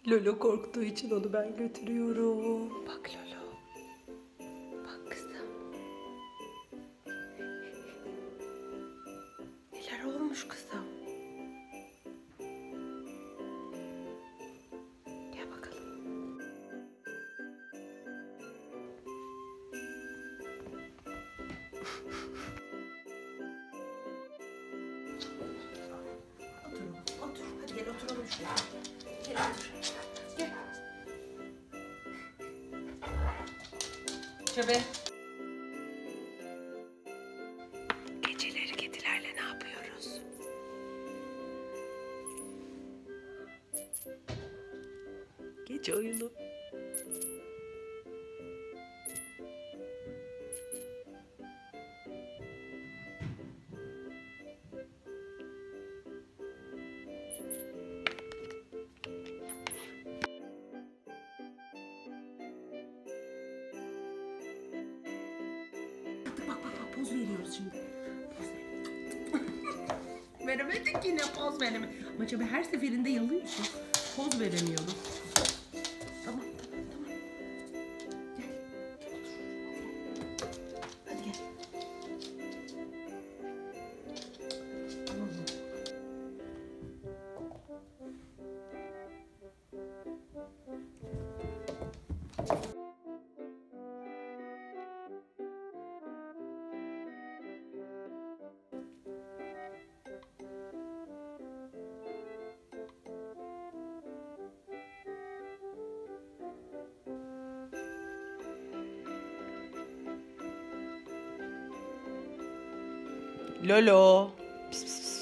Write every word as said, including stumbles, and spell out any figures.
Lolo korktuğu için onu ben götürüyorum. Bak Lolo. Bak kızım. Neler olmuş kızım? Gel bakalım. Otur, otur. Hadi gel oturalım şuraya. Gel otur. Gel. Şöbe. Geceleri kedilerle ne yapıyoruz? Gece oyunu. Bak bak bak poz veriyoruz şimdi. Poz ver. Veremedik yine poz veremedik. Ama Çabe her seferinde yalıyorsun. Poz veremiyorum. Tamam tamam tamam. Gel. Hadi gel. Tamam mı? Lolo. Pis, pis, pis.